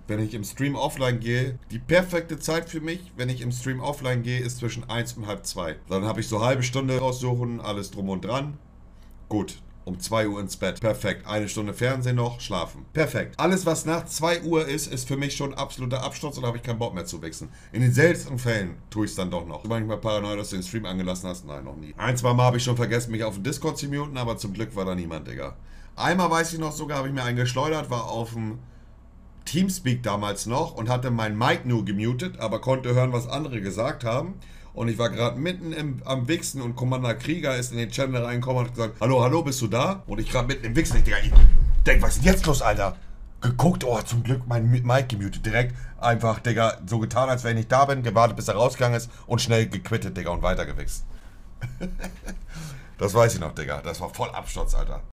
wenn ich im Stream offline gehe, die perfekte Zeit für mich, wenn ich im Stream offline gehe, ist zwischen 1 und halb 2. Dann habe ich so halbe Stunde raussuchen, alles drum und dran. Gut, um 2 Uhr ins Bett. Perfekt. Eine Stunde Fernsehen noch, schlafen. Perfekt. Alles, was nach 2 Uhr ist für mich schon absoluter Absturz und da habe ich keinen Bock mehr zu wichsen. In den seltensten Fällen tue ich es dann doch noch. Du manchmal paranoid, dass du den Stream angelassen hast? Nein, noch nie. Ein, zwei Mal habe ich schon vergessen, mich auf den Discord zu muten, aber zum Glück war da niemand, Digga. Einmal weiß ich noch sogar, habe ich mir einen geschleudert, war auf dem Teamspeak damals noch und hatte mein Mic nur gemutet, aber konnte hören, was andere gesagt haben. Und ich war gerade mitten am Wichsen und Commander Krieger ist in den Channel reingekommen und hat gesagt, hallo, hallo, bist du da? Und ich gerade mitten im Wichsen, ich denk, was ist denn jetzt los, Alter? Geguckt, oh, zum Glück mein Mic gemutet. Direkt einfach, Digga, so getan, als wenn ich nicht da bin, gewartet, bis er rausgegangen ist und schnell gequittet, Digga, und weitergewichst. Das weiß ich noch, Digga. Das war voll Absturz, Alter.